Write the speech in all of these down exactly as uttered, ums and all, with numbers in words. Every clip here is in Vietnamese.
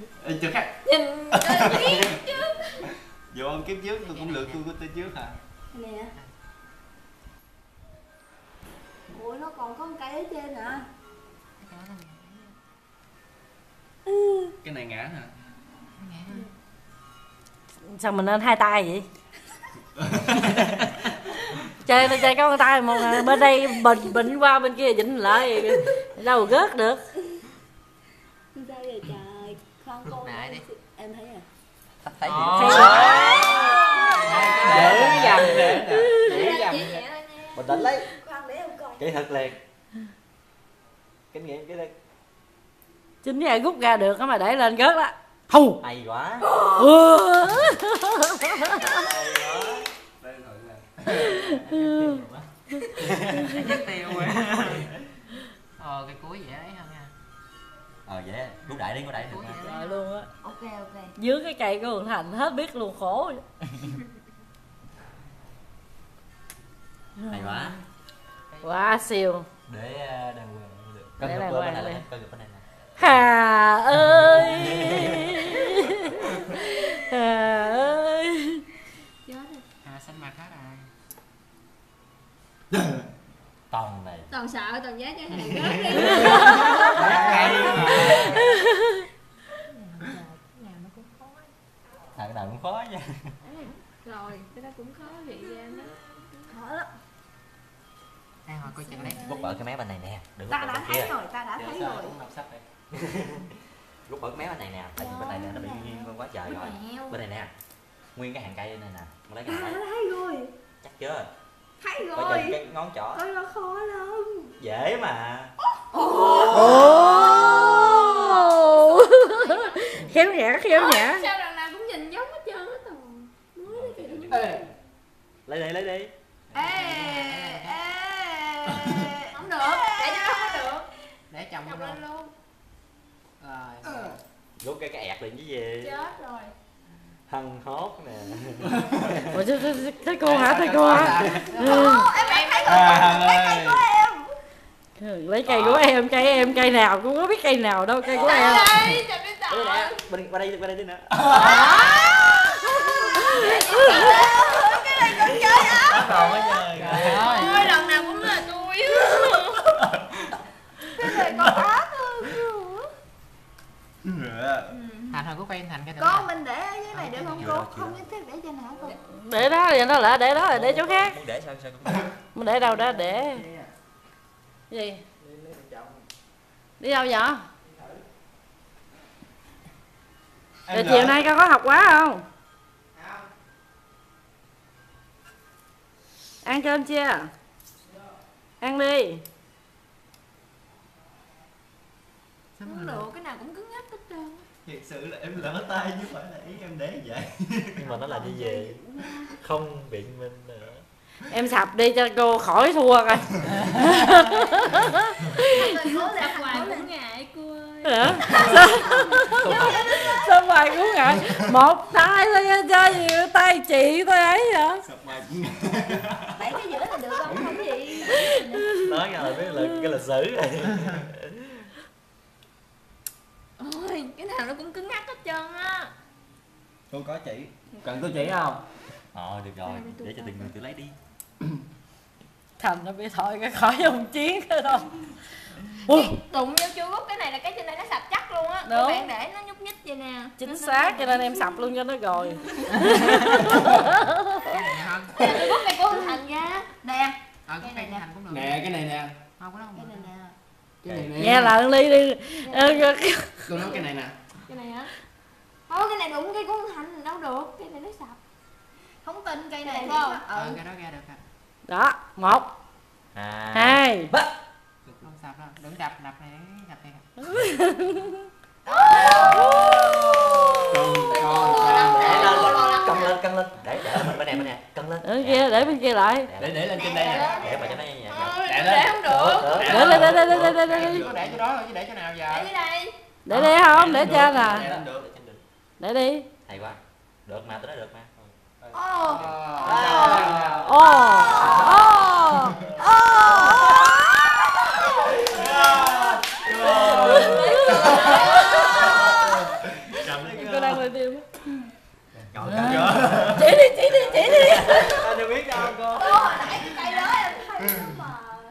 Chưa khác. Nhìn biết chứ. Dù ông kiếp trước tôi cũng lượt tôi của tôi trước hả? Nè. Ủa nó còn có một cây ở trên hả? Cái này ngã hả? Sao mình nên hai tay vậy? Chơi nó chơi có một tay một bên đây bình bình qua bên kia dịnh lại đâu rớt được. Sao vậy trời? Con cô đi. Em thấy à? Thấy Dễ dằn để nè. Dễ dằn. Bình tĩnh lấy. Khoan để em coi. Kỹ thuật liền. Kinh nghiệm kỹ thuật. Chính ra rút ra được mà để lên rớt đó. Hù. Hay quá. Ừ. Chắc tiêu quá. Ờ cái cuối dễ ấy hơn nha. Ờ dễ, rút đại đi, có đại được mà. Rồi luôn á. Ok ok. Dưới cái cây của Hường Thành hết biết luôn khổ. Hay quá. Quá siêu. Để đàng hoàng được. Để Cân đàng ngược bên hoàng này đi. cân ngược bên này nè. Hà ơi. Hà ơi. Chết rồi. À xanh mặt hết rồi. Toàn này. Toàn sợ toàn giá cho hàng rớt đi. Thằng nào cũng khó nha. Rồi, cái đó cũng khó vậy ra nó khó lắm. Đây hồi coi chừng đấy. Rút ở cái mé bên này nè, đừng Ta rút đã bên thấy kia. rồi, ta đã thấy rồi. Rút ở cái mé bên này nè, tại vì bên này nè nó bị nghiêng quá trời rồi. Bên này nè. Nguyên cái hàng cây này nè, mà lấy cái Ta này. đã thấy rồi. Chắc chưa? Thấy Coi rồi. chừng cái ngón trỏ. Coi nó khó lắm. Dễ mà. Khéo nhã, khéo nhã. Sao đằng nào cũng nhìn giống hết trơn hết rồi. Mới đây kìa. Lấy đi, lấy đi. Ê, ê. Không được, để cho nó không được. Để chồng Chồng lên luôn. Rồi. Rút cái cái ẹt lên chứ gì. Chết rồi. Hân hốt nè. Ủa, thấy cô hả, thấy cô hả? Em em thấy rồi, lấy cây của em. Lấy cây của em, cây em, cây nào cũng có biết cây nào đâu, cây của em. Đây, chồng đi tỏ. Bên qua đây, qua đây đi nữa. Cái này con chơi hả? Còn mới chơi. Ôi, lần nào cũng là tôi. Cái này con ác hơn. Thành hồi của quen Thành cái Con mình để ở dưới này được không cô? Không nhất thiết để trên hả cô? Để đó thì nó lại để đó là để chỗ khác. Muốn để sao sao cũng được. Mình để đâu đó để gì? Đi đâu vậy? Rồi chiều nay con có học quá không? Ăn cơm chưa? Ăn đi. Không được, cái nào cũng cứng nhắc hết trơn. Thiệt sự là em lỡ tay chứ phải là ý em để vậy. Nhưng mà nó là như vậy. Không biện minh nữa. Em sập đi cho cô khỏi thua coi. Sập hoài cũng ngại cô ơi. Hả? Sao hoài cũng ngại? Một tay thôi chơi gì tay chị tôi ấy vậy? Sập bài cũng Bảy cái giữa là được không? Không gì. Nói ra là biết là cái lịch sử này. Ôi, cái nào nó cũng cứng ngắc hết trơn á. Cô có chỉ. Cần tôi chỉ không? Ờ được rồi, để cho từng người tự lấy đi. Thành nó bị thôi cái khỏi hùng chiến thôi đâu. Đụng vô chưa rút cái này là cái trên đây nó sạch chắc luôn á. Các Đúng. bạn để nó nhúc nhích vậy nè. Chính xác cho nên em sập luôn cho nó rồi. Tôi rút cây của Hương Thành ra. Nè. Ờ cái này Thành cũng được. Nè cái này nè. Không có đâu. Cái này nè. Cái này nè. Nghe lợn ly đi. Cô nói cái này nè. Cái này hả? Thôi cái này đụng cây của Hương Thành đâu được. Cái này nó sập. Không tin cây này phải không? Ờ cái đó ra được ạ. Đó, một, À. hai. Không sập đâu, đừng đập, đập này, đập này. Cân lên, cân lên, để để bên bên này bên này, cân lên. Ở kia để bên kia lại. Để để lên trên đây nè. Để mà cho nó nhẹ. Để Để lên. không được. Để để để để để để để. Để chỗ đó thôi chứ để chỗ nào giờ. Để dưới đây. Để đi không? Để trên nè. Để lên được. Để đi. Hay quá. Được mà, tôi nói được mà. Ồ. Ồ. Ồ. Ồ. đang quay phim. Trời ơi. Chỉ đi, chỉ đi, chỉ đi. Anh đâu biết đâu cô. Ô, hồi nãy cái cây đó em thấy nó mà.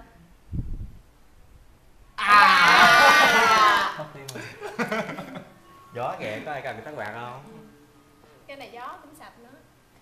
À. Gió kìa, có ai cần cái tắt quạt không? Cái này gió cũng sạch nữa.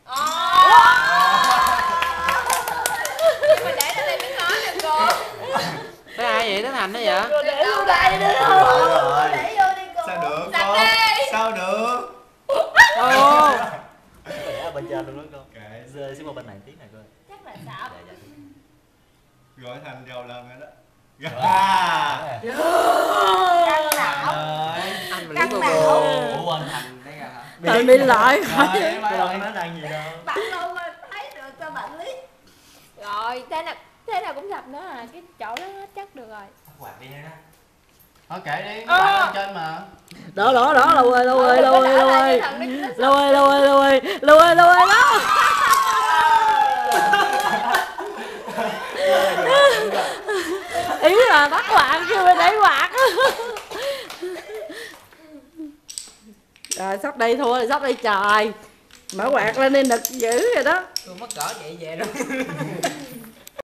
Nhưng mà để nó lên mới nói được cô. Thế ai vậy? Thế Thành đó vậy? Cô để vô đây đi. Cô để vô đi cô. Sao được Sạch cô? đi. Sao được? Ô. Để ở bên trên luôn đó cô. Rơi xuống qua bên này tí này cô. Chắc là sạch. Dạ dạ. Gọi Thành giàu lần rồi đó. À. Căng não. Anh mà Căng lấy não. cô. Ủa anh Thành đấy hả? Thành bị lại. Rồi, mấy ông nó đang gì đâu. Bạn đâu mà thấy được cho bạn lý. Rồi, thế nào thế nào cũng sạch nữa à, cái chỗ đó nó chắc được rồi. Quạt đi ha. Thôi kệ đi, bạn ở trên mà. Đó, đó, đó, lâu ơi, lâu ơi, lâu ơi, lâu ơi. Lâu ơi, lâu ơi, lâu ơi, lâu ơi, lâu ơi, đó. Ý là tắt quạt chứ phải để quạt. Rồi sắp đây thôi, sắp đây trời. Mở quạt lên đi nực dữ rồi đó. Tôi mất cỡ vậy về rồi.